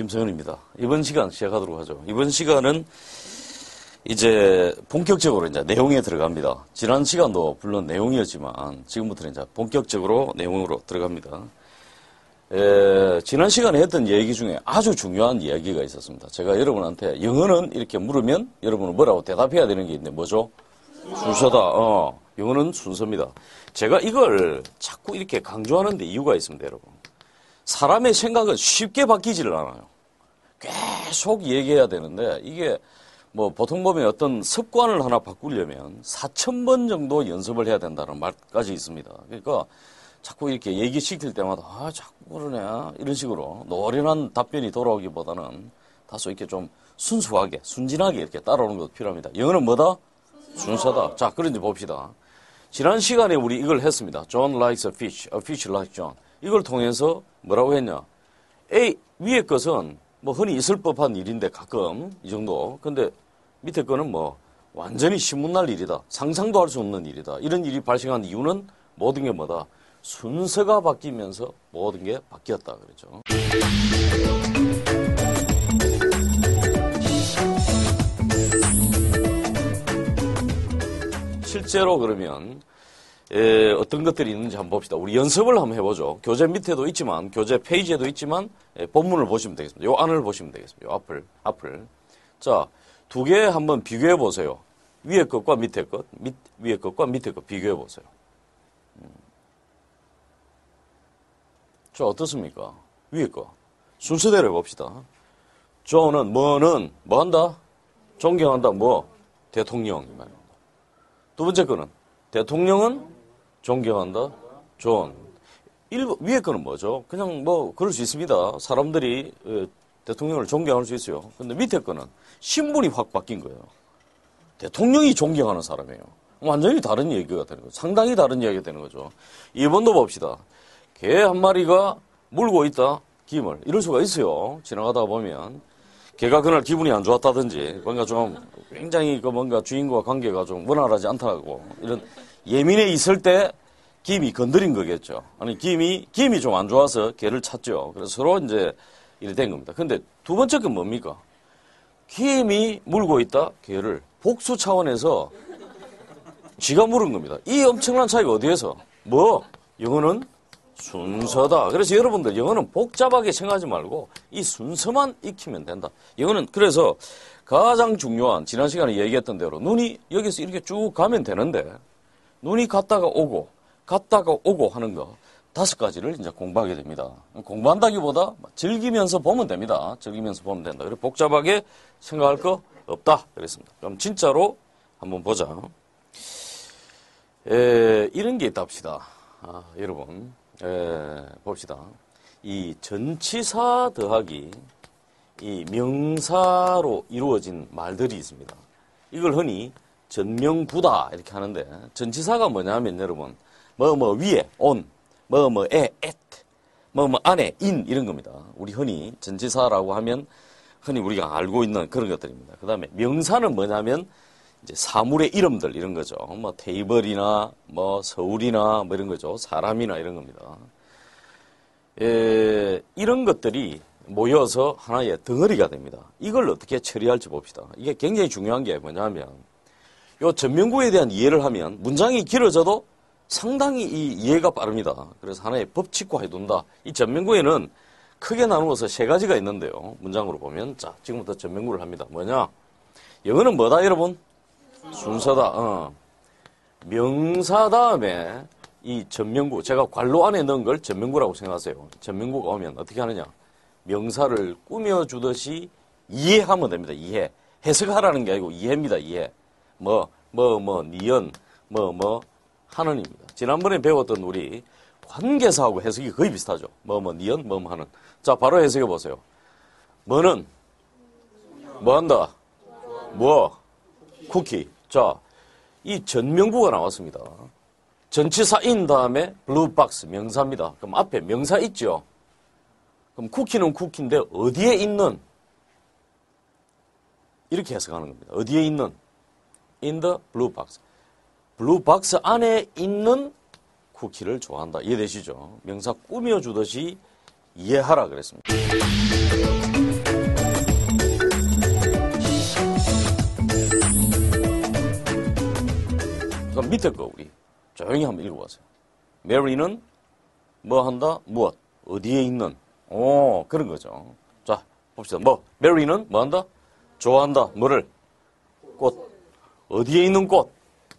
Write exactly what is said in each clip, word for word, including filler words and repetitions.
김성현입니다. 이번 시간 시작하도록 하죠. 이번 시간은 이제 본격적으로 이제 내용에 들어갑니다. 지난 시간도 물론 내용이었지만 지금부터는 이제 본격적으로 내용으로 들어갑니다. 에, 지난 시간에 했던 얘기 중에 아주 중요한 이야기가 있었습니다. 제가 여러분한테 영어는 이렇게 물으면 여러분은 뭐라고 대답해야 되는 게 있는데 뭐죠? 순서다. 어, 영어는 순서입니다. 제가 이걸 자꾸 이렇게 강조하는 데 이유가 있습니다, 여러분. 사람의 생각은 쉽게 바뀌지를 않아요. 계속 얘기해야 되는데 이게 뭐 보통 보면 어떤 습관을 하나 바꾸려면 사천 번 정도 연습을 해야 된다는 말까지 있습니다. 그러니까 자꾸 이렇게 얘기시킬 때마다 아 자꾸 그러네 이런 식으로 노련한 답변이 돌아오기보다는 다소 이렇게 좀 순수하게 순진하게 이렇게 따라오는 것도 필요합니다. 영어는 뭐다? 순서다. 자, 그런지 봅시다. 지난 시간에 우리 이걸 했습니다. John likes a fish, a fish likes John. 이걸 통해서 뭐라고 했냐? A 위에 것은 뭐 흔히 있을 법한 일인데 가끔 이 정도. 근데 밑에 거는 뭐 완전히 신문날 일이다. 상상도 할 수 없는 일이다. 이런 일이 발생한 이유는 모든 게 뭐다? 순서가 바뀌면서 모든 게 바뀌었다 그랬죠. 실제로 그러면 에, 어떤 것들이 있는지 한번 봅시다. 우리 연습을 한번 해보죠. 교재 밑에도 있지만 교재 페이지에도 있지만 에, 본문을 보시면 되겠습니다. 요 안을 보시면 되겠습니다. 요 앞을 앞을. 자, 두 개 한번 비교해 보세요. 위에 것과 밑에 것, 밑 위에 것과 밑에 것 비교해 보세요. 음. 자, 어떻습니까? 위에 거 순서대로 해봅시다. 존은 뭐는 뭐 한다? 존경한다. 뭐 대통령. 두 번째 거는 대통령은 존경한다. 존. 일, 위에 거는 뭐죠? 그냥 뭐 그럴 수 있습니다. 사람들이 에, 대통령을 존경할 수 있어요. 근데 밑에 거는 신분이 확 바뀐 거예요. 대통령이 존경하는 사람이에요. 완전히 다른 얘기가 되는 거죠. 상당히 다른 이야기가 되는 거죠. 이 번도 봅시다. 개 한 마리가 물고 있다. 김을. 이럴 수가 있어요. 지나가다 보면. 개가 그날 기분이 안 좋았다든지 뭔가 좀 굉장히 그 뭔가 주인과 관계가 좀 원활하지 않다고 이런 예민해 있을 때 김이 건드린 거겠죠. 아니 김이 김이 좀 안 좋아서 개를 찾죠. 그래서 서로 이제 이래 된 겁니다. 근데 두 번째 건 뭡니까? 김이 물고 있다 개를 복수 차원에서 쥐가 물은 겁니다. 이 엄청난 차이가 어디에서? 뭐 영어는 순서다. 그래서 여러분들 영어는 복잡하게 생각하지 말고 이 순서만 익히면 된다. 영어는 그래서 가장 중요한 지난 시간에 얘기했던 대로 눈이 여기서 이렇게 쭉 가면 되는데 눈이 갔다가 오고 갔다가 오고 하는 거 다섯 가지를 이제 공부하게 됩니다. 공부한다기보다 즐기면서 보면 됩니다. 즐기면서 보면 된다. 그래서 복잡하게 생각할 거 없다. 그랬습니다. 그럼 진짜로 한번 보자. 에, 이런 게 있다 합시다. 아, 여러분. 에, 봅시다. 이 전치사 더하기 이 명사로 이루어진 말들이 있습니다. 이걸 흔히 전명부다 이렇게 하는데 전치사가 뭐냐면 여러분 뭐 뭐 위에 on, 뭐 뭐에 at, 뭐 뭐 안에 in 이런 겁니다. 우리 흔히 전치사라고 하면 흔히 우리가 알고 있는 그런 것들입니다. 그 다음에 명사는 뭐냐면 이제 사물의 이름들 이런 거죠. 뭐 테이블이나 뭐 서울이나 뭐 이런 거죠. 사람이나 이런 겁니다. 에, 이런 것들이 모여서 하나의 덩어리가 됩니다. 이걸 어떻게 처리할지 봅시다. 이게 굉장히 중요한 게 뭐냐면 요 전명구에 대한 이해를 하면 문장이 길어져도 상당히 이 이해가 빠릅니다. 그래서 하나의 법칙화 해둔다. 이 전명구에는 크게 나누어서 세 가지가 있는데요. 문장으로 보면 자 지금부터 전명구를 합니다. 뭐냐? 영어는 뭐다 여러분? 순서다. 어. 명사 다음에 이 전명구 제가 괄호 안에 넣은 걸 전명구라고 생각하세요. 전명구가 오면 어떻게 하느냐? 명사를 꾸며주듯이 이해하면 됩니다. 이해. 해석하라는 게 아니고 이해입니다. 이해. 뭐, 뭐, 뭐, 니은, 뭐, 뭐, 하는입니다. 지난번에 배웠던 우리 관계사하고 해석이 거의 비슷하죠. 뭐, 뭐, 니은, 뭐, 뭐 하는. 자, 바로 해석해 보세요. 뭐는? 뭐 한다? 뭐? 쿠키. 자, 이 전명구가 나왔습니다. 전치사인 다음에 블루박스 명사입니다. 그럼 앞에 명사 있죠? 그럼 쿠키는 쿠키인데 어디에 있는? 이렇게 해석하는 겁니다. 어디에 있는? In the blue box. 블루 박스 안에 있는 쿠키를 좋아한다. 이해되시죠? 명사 꾸며주듯이 이해하라 그랬습니다. 그럼 밑에 거 우리 조용히 한번 읽어보세요. Mary는 뭐 한다? 무엇? 어디에 있는? 오, 그런 거죠. 자, 봅시다. 뭐, Mary는 뭐 한다? 좋아한다. 뭐를? 꽃. 어디에 있는 꽃?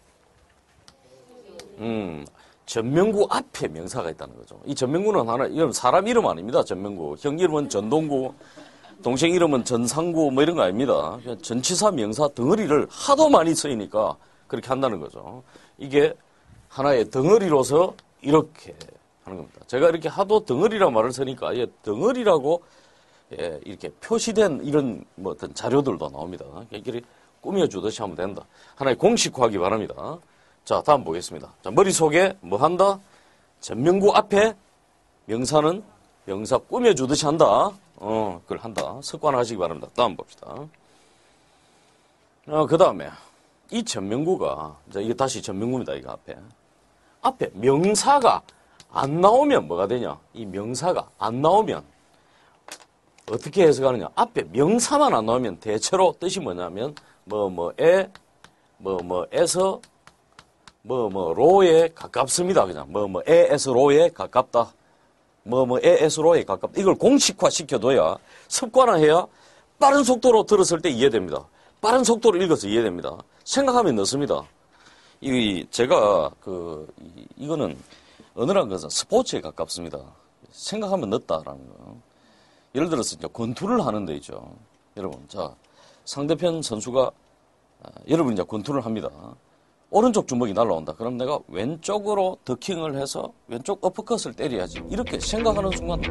음, 전명구 앞에 명사가 있다는 거죠. 이 전명구는 하나, 이건 사람 이름 아닙니다. 전명구. 형 이름은 전동구, 동생 이름은 전상구, 뭐 이런 거 아닙니다. 전치사 명사 덩어리를 하도 많이 쓰이니까 그렇게 한다는 거죠. 이게 하나의 덩어리로서 이렇게 하는 겁니다. 제가 이렇게 하도 덩어리라 말을 쓰니까, 예, 덩어리라고, 예, 이렇게 표시된 이런 뭐 어떤 자료들도 나옵니다. 이렇게 꾸며주듯이 하면 된다. 하나의 공식화하기 바랍니다. 자, 다음 보겠습니다. 자, 머릿속에 뭐 한다? 전명구 앞에 명사는 명사 꾸며주듯이 한다. 어, 그걸 한다. 습관하시기 바랍니다. 다음 봅시다. 어, 그 다음에 이 전명구가, 자, 이게 다시 전명구입니다. 이거 앞에. 앞에 명사가 안 나오면 뭐가 되냐? 이 명사가 안 나오면 어떻게 해석하느냐? 앞에 명사만 안 나오면 대체로 뜻이 뭐냐면 뭐 뭐에 뭐 뭐에서 뭐 뭐로에 가깝습니다. 그냥 뭐 뭐에에서로에 가깝다. 뭐 뭐에에서로에 가깝다. 이걸 공식화 시켜둬야, 습관화해야 빠른 속도로 들었을 때 이해됩니다. 빠른 속도로 읽어서 이해됩니다. 생각하면 넣습니다. 이 제가 그 이, 이거는 어느한 것은 스포츠에 가깝습니다. 생각하면 넣었다라는 거. 예를 들어서 이제 권투를 하는 데 있죠. 여러분, 자, 상대편 선수가 아, 여러분이 이제 권투를 합니다. 오른쪽 주먹이 날라온다. 그럼 내가 왼쪽으로 더킹을 해서 왼쪽 어퍼컷을 때려야지. 이렇게 생각하는 순간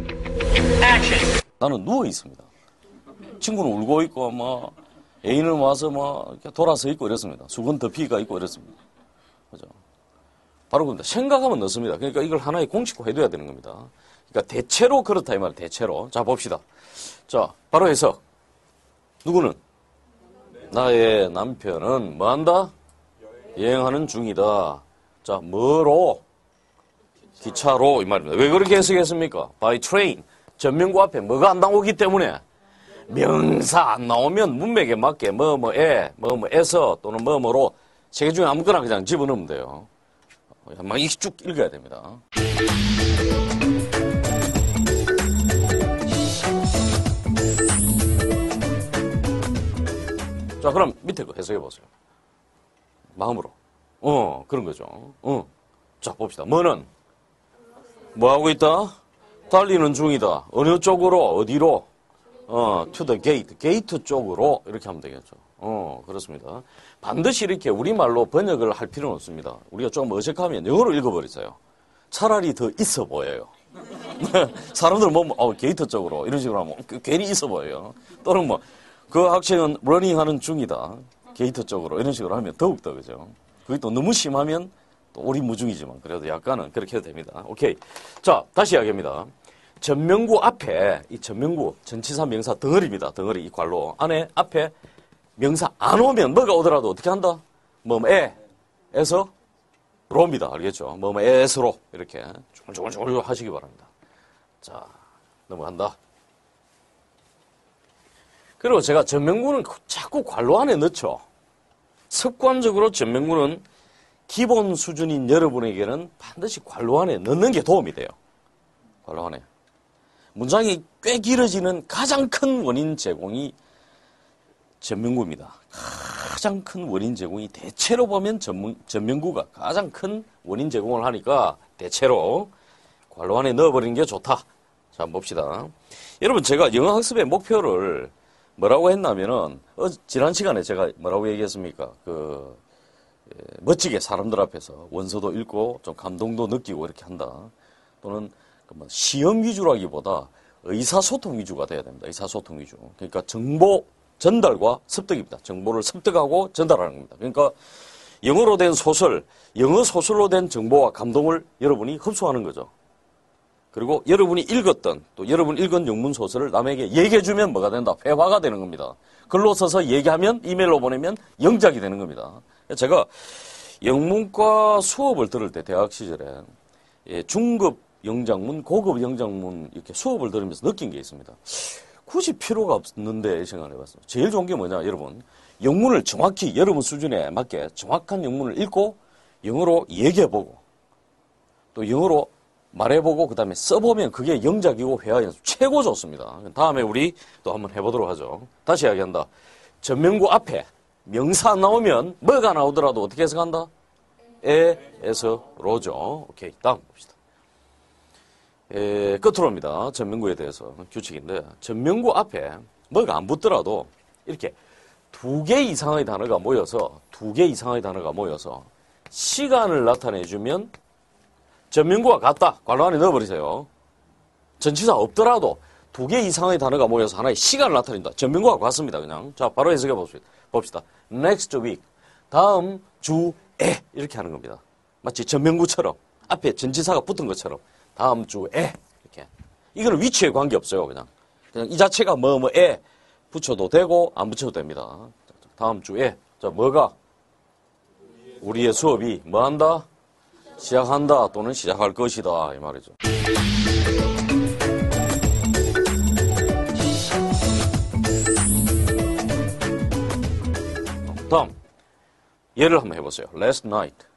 나는 누워 있습니다. 친구는 울고 있고 뭐 애인을 와서 뭐 이렇게 돌아서 있고 이랬습니다. 수건 덮이가 있고 이랬습니다. 그죠? 바로 그겁니다. 생각하면 넣습니다. 그러니까 이걸 하나의 공식화 해둬야 되는 겁니다. 그러니까 대체로 그렇다 이 말이에요. 대체로. 자, 봅시다. 자, 바로 해석. 누구는? 나의 남편은 뭐 한다? 여행하는 중이다. 자, 뭐로? 기차로 이 말입니다. 왜 그렇게 해석했습니까? By train. 전명구 앞에 뭐가 안 나오기 때문에 명사 안 나오면 문맥에 맞게 뭐 뭐에 뭐 뭐에서 또는 뭐 뭐로 세 개 중에 아무거나 그냥 집어넣으면 돼요. 막 이렇게 쭉 읽어야 됩니다. 자, 그럼 밑에 거 해석해 보세요. 마음으로. 어, 그런 거죠. 어. 자, 봅시다. 뭐는? 뭐 하고 있다? 달리는 중이다. 어느 쪽으로? 어디로? 어, to the gate. 게이트 쪽으로. 이렇게 하면 되겠죠. 어, 그렇습니다. 반드시 이렇게 우리말로 번역을 할 필요는 없습니다. 우리가 조금 어색하면 영어로 읽어버리세요. 차라리 더 있어 보여요. 사람들 뭐, 어, 게이트 쪽으로. 이런 식으로 하면 괜히 있어 보여요. 또는 뭐, 그 학생은 러닝 하는 중이다. 게이트 쪽으로. 이런 식으로 하면 더욱더, 그죠? 그게 또 너무 심하면 또 오리무중이지만 그래도 약간은 그렇게 해도 됩니다. 오케이. 자, 다시 이야기합니다. 전명구 앞에, 이 전명구, 전치사 명사 덩어리입니다. 덩어리, 이 괄호. 안에, 앞에 명사 안 오면 뭐가 오더라도 어떻게 한다? 뭐, 뭐, 에, 에서, 로입니다. 알겠죠? 뭐, 뭐, 에에서로. 이렇게 조글조글조글 하시기 바랍니다. 자, 넘어간다. 그리고 제가 전명구는 자꾸 괄호 안에 넣죠. 습관적으로 전명구는 기본 수준인 여러분에게는 반드시 괄호 안에 넣는 게 도움이 돼요. 괄호 안에. 문장이 꽤 길어지는 가장 큰 원인 제공이 전명구입니다. 가장 큰 원인 제공이 대체로 보면 전문, 전명구가 가장 큰 원인 제공을 하니까 대체로 괄호 안에 넣어버리는 게 좋다. 자, 한번 봅시다. 여러분, 제가 영어 학습의 목표를 뭐라고 했냐면은, 어, 지난 시간에 제가 뭐라고 얘기했습니까? 그, 예, 멋지게 사람들 앞에서 원서도 읽고 좀 감동도 느끼고 이렇게 한다. 또는 그 뭐 시험 위주라기보다 의사소통 위주가 돼야 됩니다. 의사소통 위주. 그러니까 정보 전달과 습득입니다. 정보를 습득하고 전달하는 겁니다. 그러니까 영어로 된 소설, 영어 소설로 된 정보와 감동을 여러분이 흡수하는 거죠. 그리고 여러분이 읽었던, 또 여러분 읽은 영문 소설을 남에게 얘기해주면 뭐가 된다? 회화가 되는 겁니다. 글로 써서 얘기하면, 이메일로 보내면 영작이 되는 겁니다. 제가 영문과 수업을 들을 때 대학 시절에 예, 중급 영작문, 고급 영작문 이렇게 수업을 들으면서 느낀 게 있습니다. 굳이 필요가 없는데 생각을 해봤습니다. 제일 좋은 게 뭐냐, 여러분. 영문을 정확히 여러분 수준에 맞게 정확한 영문을 읽고 영어로 얘기해보고 또 영어로 말해보고 그 다음에 써보면 그게 영작이고 회화 연습 최고 좋습니다. 다음에 우리 또 한번 해보도록 하죠. 다시 이야기한다. 전명구 앞에 명사 나오면 뭐가 나오더라도 어떻게 해석한다? 에, 에서, 로죠. 오케이. 다음 봅시다. 에, 끝으로 옵니다. 전명구에 대해서 규칙인데 전명구 앞에 뭐가 안 붙더라도 이렇게 두 개 이상의 단어가 모여서 두 개 이상의 단어가 모여서 시간을 나타내주면 전명구와 같다. 괄호 안에 넣어버리세요. 전치사 없더라도 두 개 이상의 단어가 모여서 하나의 시간을 나타낸다. 전명구와 같습니다. 그냥. 자, 바로 해석해 봅시다. Next week. 다음 주에. 이렇게 하는 겁니다. 마치 전명구처럼. 앞에 전치사가 붙은 것처럼. 다음 주에. 이렇게. 이거는 위치에 관계없어요. 그냥. 그냥 이 자체가 뭐, 뭐에 붙여도 되고, 안 붙여도 됩니다. 다음 주에. 자, 뭐가? 우리의 수업이 뭐 한다? 시작한다 또는 시작할 것이다 이 말이죠. 다음 예를 한번 해보세요. Last night.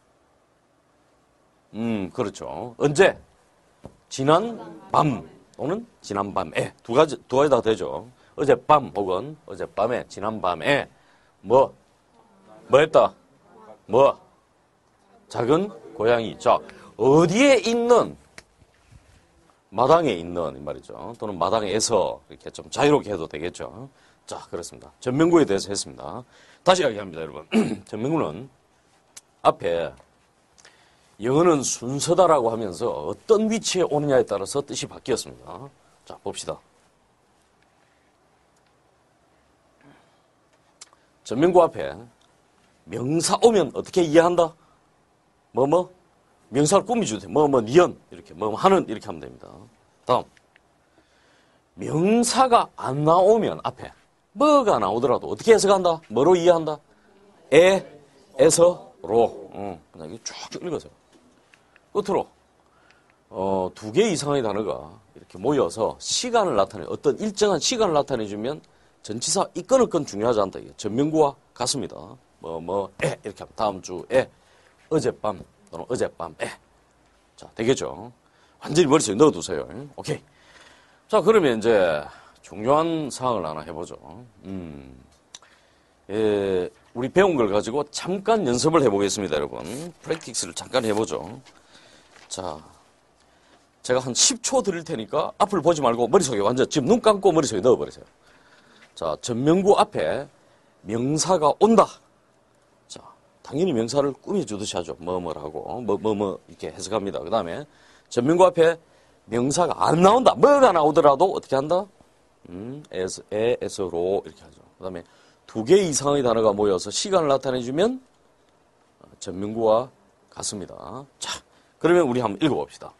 음 그렇죠. 언제? 지난 밤 또는 지난 밤에 두 가지 두 가지 다 되죠. 어젯밤 혹은 어젯밤에 지난 밤에 뭐 뭐 했다? 뭐 작은 고양이. 자, 어디에 있는? 마당에 있는, 이 말이죠. 또는 마당에서, 이렇게 좀 자유롭게 해도 되겠죠. 자, 그렇습니다. 전명구에 대해서 했습니다. 다시 이야기합니다, 여러분. 전명구는 앞에 영어는 순서다라고 하면서 어떤 위치에 오느냐에 따라서 뜻이 바뀌었습니다. 자, 봅시다. 전명구 앞에 명사 오면 어떻게 이해한다? 뭐, 뭐? 명사를 꾸미주도 돼. 뭐, 뭐, 니은. 이렇게, 뭐, 하는. 이렇게 하면 됩니다. 다음. 명사가 안 나오면 앞에 뭐가 나오더라도 어떻게 해석한다? 뭐로 이해한다? 에, 에서, 로. 응. 그냥 이렇게 쭉쭉 읽으세요. 끝으로, 어, 두 개 이상의 단어가 이렇게 모여서 시간을 나타내, 어떤 일정한 시간을 나타내주면 전치사 이건은 건 중요하지 않다. 이게 전명구와 같습니다. 뭐, 뭐, 에. 이렇게 하면 다음 주에. 어젯밤 또는 어젯밤에. 자, 되겠죠? 완전히 머릿속에 넣어두세요. 오케이. 자, 그러면 이제 중요한 사항을 하나 해보죠. 음, 예, 우리 배운 걸 가지고 잠깐 연습을 해보겠습니다, 여러분. 프랙티스를 잠깐 해보죠. 자, 제가 한 십 초 드릴 테니까 앞을 보지 말고 머릿속에 완전 지금 눈 감고 머릿속에 넣어버리세요. 자, 전명구 앞에 명사가 온다. 당연히 명사를 꾸며주듯이 하죠. 뭐뭐라고 뭐 뭐 뭐 이렇게 해석합니다. 그 다음에 전명구 앞에 명사가 안 나온다. 뭐가 나오더라도 어떻게 한다? 음, 에서, 에, 에서로 이렇게 하죠. 그 다음에 두 개 이상의 단어가 모여서 시간을 나타내주면 전명구와 같습니다. 자, 그러면 우리 한번 읽어봅시다.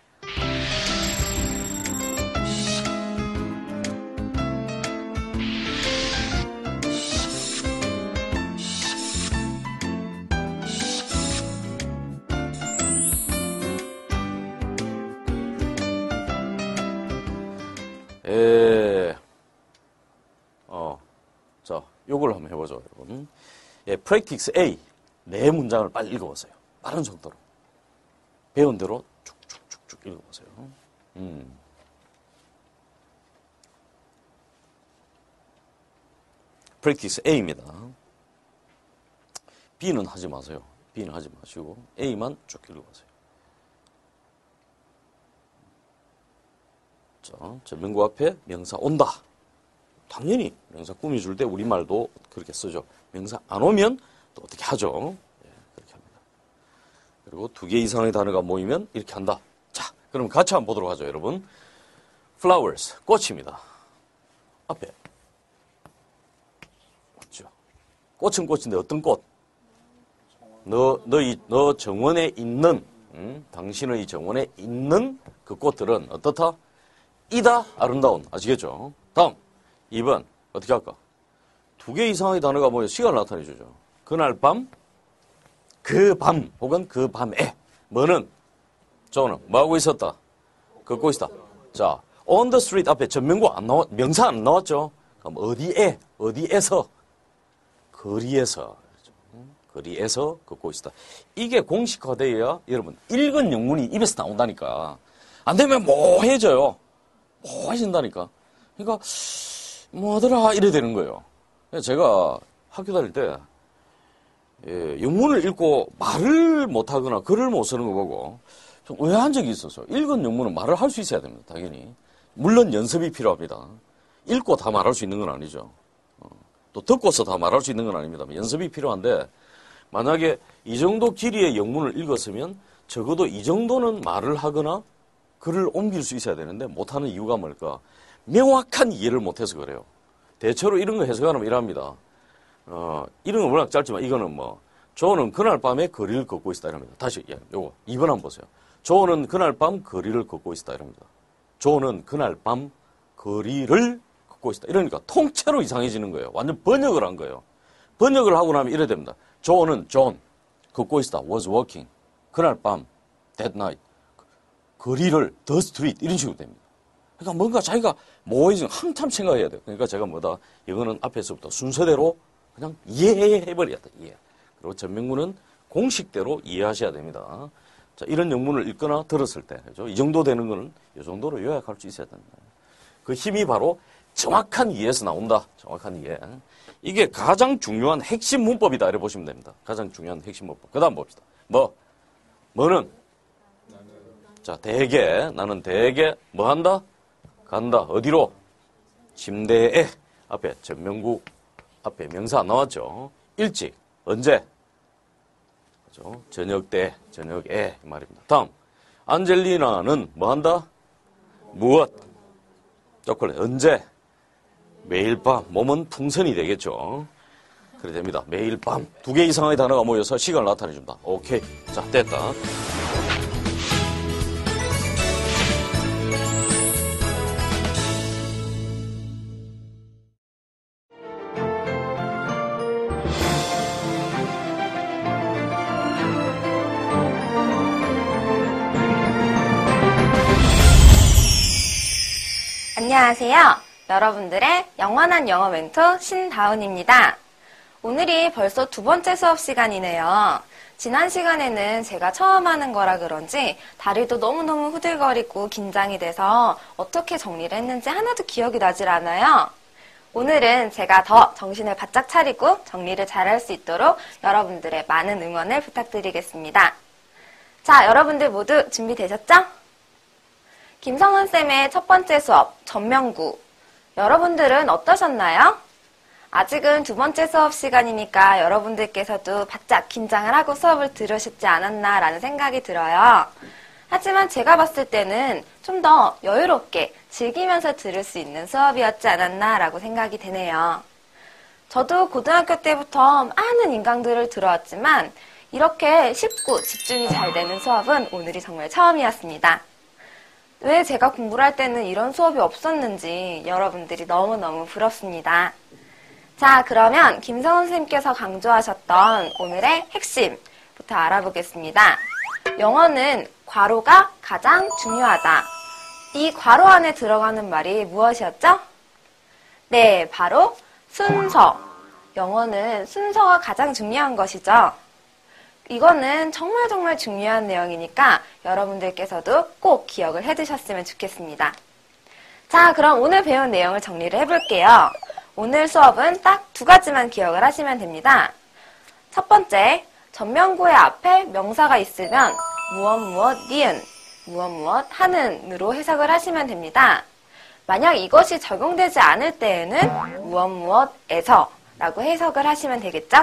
에, 어, 자, 요걸 한번 해보죠, 여러분. 예, practice A. 네 문장을 빨리 읽어보세요. 빠른 속도로. 배운 대로 쭉쭉쭉쭉 읽어보세요. 음. practice A입니다. B는 하지 마세요. B는 하지 마시고 A만 쭉 읽어보세요. 자, 전명구 앞에 명사 온다. 당연히 명사 꾸며줄 때 우리말도 그렇게 쓰죠. 명사 안 오면 또 어떻게 하죠? 예, 그렇게 합니다. 그리고 두 개 이상의 단어가 모이면 이렇게 한다. 자, 그럼 같이 한번 보도록 하죠, 여러분. flowers, 꽃입니다. 앞에. 맞죠? 꽃은 꽃인데 어떤 꽃? 너, 너, 이, 너 정원에 있는, 음, 당신의 정원에 있는 그 꽃들은 어떻다? 이다 아름다운. 아시겠죠? 다음 이 번 어떻게 할까? 두 개 이상의 단어가 모여 시간을 나타내주죠. 그날 밤, 그 밤 혹은 그 밤에 뭐는? 저는 뭐하고 있었다? 걷고 있었다. 자, on the street 앞에 전명구 안 나왔, 명사 안 나왔죠? 그럼 어디에? 어디에서? 거리에서. 거리에서 걷고 있다. 이게 공식화되어야 여러분 읽은 영문이 입에서 나온다니까. 안 되면 뭐해져요. 뭐해진다니까. 그러니까 뭐하더라 이래 되는 거예요. 제가 학교 다닐 때 예, 영문을 읽고 말을 못하거나 글을 못 쓰는 거 보고 좀 의아한 적이 있어서 읽은 영문은 말을 할 수 있어야 됩니다. 당연히. 물론 연습이 필요합니다. 읽고 다 말할 수 있는 건 아니죠. 어, 또 듣고서 다 말할 수 있는 건 아닙니다. 연습이 필요한데 만약에 이 정도 길이의 영문을 읽었으면 적어도 이 정도는 말을 하거나 글을 옮길 수 있어야 되는데 못하는 이유가 뭘까? 명확한 이해를 못해서 그래요. 대체로 이런 거 해석하면 이랍니다. 어, 이런 건 워낙 짧지만 이거는 뭐 조는 그날 밤에 거리를 걷고 있다 이럽니다. 다시 예, 요거 이 번 한번 보세요. 조는 그날 밤 거리를 걷고 있다 이럽니다. 조는 그날 밤 거리를 걷고 있다. 이러니까 통째로 이상해지는 거예요. 완전 번역을 한 거예요. 번역을 하고 나면 이래 됩니다. 조는 존 걷고 있다. was walking. 그날 밤 that night. 거리를 the street 이런 식으로 됩니다. 그러니까 뭔가 자기가 뭐해지는 한참 생각해야 돼요. 그러니까 제가 뭐다 이거는 앞에서부터 순서대로 그냥 이해해버려야 돼. 이해. 그리고 전명문은 공식대로 이해하셔야 됩니다. 자, 이런 영문을 읽거나 들었을 때, 그죠? 이 정도 되는 거는 이 정도로 요약할 수 있어야 된다. 그 힘이 바로 정확한 이해에서 나온다. 정확한 이해. 이게 가장 중요한 핵심 문법이다. 이렇게 보시면 됩니다. 가장 중요한 핵심 문법. 그 다음 봅시다. 뭐? 뭐는? 자, 대개, 나는 대개, 뭐 한다? 간다. 어디로? 침대에. 앞에 전명구, 앞에 명사 안 나왔죠? 일찍. 언제? 그죠? 저녁 때, 저녁에. 이 말입니다. 다음. 안젤리나는 뭐 한다? 무엇? 초콜릿. 언제? 매일 밤. 몸은 풍선이 되겠죠? 그래 됩니다. 매일 밤. 두 개 이상의 단어가 모여서 시간을 나타내준다. 오케이. 자, 됐다. 안녕하세요. 여러분들의 영원한 영어 멘토 신다운입니다. 오늘이 벌써 두 번째 수업 시간이네요. 지난 시간에는 제가 처음 하는 거라 그런지 다리도 너무너무 후들거리고 긴장이 돼서 어떻게 정리를 했는지 하나도 기억이 나질 않아요. 오늘은 제가 더 정신을 바짝 차리고 정리를 잘할 수 있도록 여러분들의 많은 응원을 부탁드리겠습니다. 자, 여러분들 모두 준비되셨죠? 김성은쌤의 첫 번째 수업, 전명구. 여러분들은 어떠셨나요? 아직은 두 번째 수업 시간이니까 여러분들께서도 바짝 긴장을 하고 수업을 들으셨지 않았나라는 생각이 들어요. 하지만 제가 봤을 때는 좀 더 여유롭게 즐기면서 들을 수 있는 수업이었지 않았나라고 생각이 되네요. 저도 고등학교 때부터 많은 인강들을 들어왔지만 이렇게 쉽고 집중이 잘 되는 수업은 오늘이 정말 처음이었습니다. 왜 제가 공부를 할 때는 이런 수업이 없었는지 여러분들이 너무너무 부럽습니다. 자, 그러면 김성훈 선생님께서 강조하셨던 오늘의 핵심부터 알아보겠습니다. 영어는 괄호가 가장 중요하다. 이 괄호 안에 들어가는 말이 무엇이었죠? 네, 바로 순서. 영어는 순서가 가장 중요한 것이죠. 이거는 정말 정말 중요한 내용이니까 여러분들께서도 꼭 기억을 해두셨으면 좋겠습니다. 자, 그럼 오늘 배운 내용을 정리를 해볼게요. 오늘 수업은 딱 두 가지만 기억을 하시면 됩니다. 첫 번째, 전명구의 앞에 명사가 있으면 무엇 무엇 니은, 무엇 무엇 하는으로 해석을 하시면 됩니다. 만약 이것이 적용되지 않을 때에는 무엇 무엇에서 라고 해석을 하시면 되겠죠?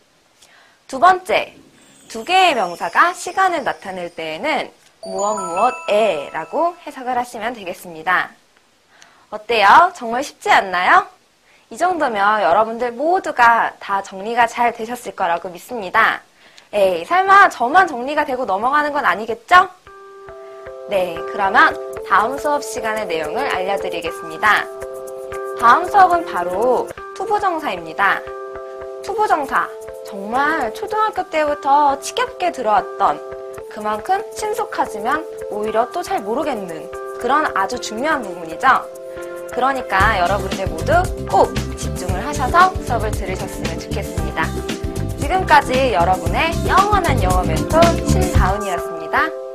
두 번째, 두 개의 명사가 시간을 나타낼 때에는 무엇 무엇에 라고 해석을 하시면 되겠습니다. 어때요? 정말 쉽지 않나요? 이 정도면 여러분들 모두가 다 정리가 잘 되셨을 거라고 믿습니다. 에이, 설마 저만 정리가 되고 넘어가는 건 아니겠죠? 네, 그러면 다음 수업 시간의 내용을 알려드리겠습니다. 다음 수업은 바로 투부정사입니다. 투부정사. 정말 초등학교 때부터 지겹게 들어왔던 그만큼 친숙하지만 오히려 또 잘 모르겠는 그런 아주 중요한 부분이죠. 그러니까 여러분들 모두 꼭 집중을 하셔서 수업을 들으셨으면 좋겠습니다. 지금까지 여러분의 영원한 영어 멘토 신다운이었습니다.